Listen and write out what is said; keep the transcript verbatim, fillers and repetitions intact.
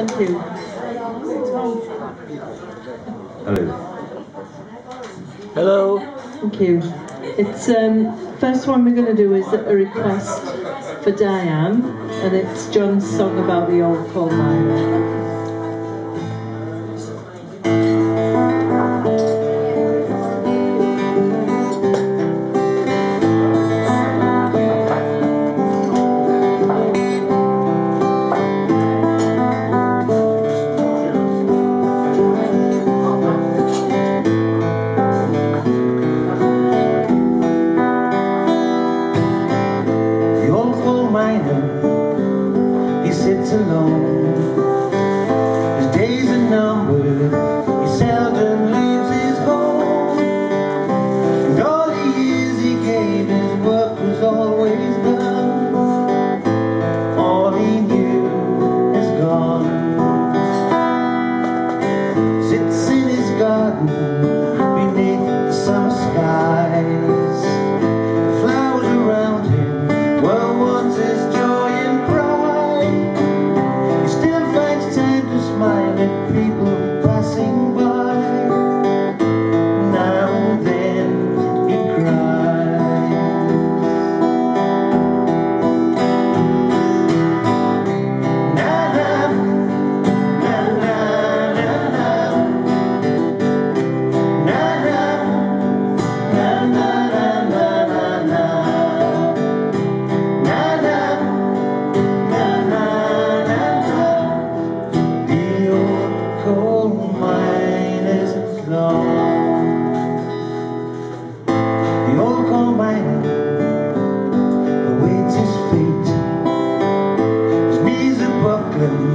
Thank you. Hello. Hello. Thank you. It's um, first one we're going to do is a request for Diane, and it's John's song about the Old Coalminer. He sits alone, his days are numbered, he seldom leaves his home, and all the years he gave his work was always done. All he knew is gone. Sits in his garden beneath the summer skies. The flowers around him were once his joy and pride. He still finds time to smile at people passing by. Now and then he cries. Na na, na na, na na, na na, na na, na na, na na, na na, na na. The old coal miner's gone. The old coal miner awaits his fate. His knees are buckling,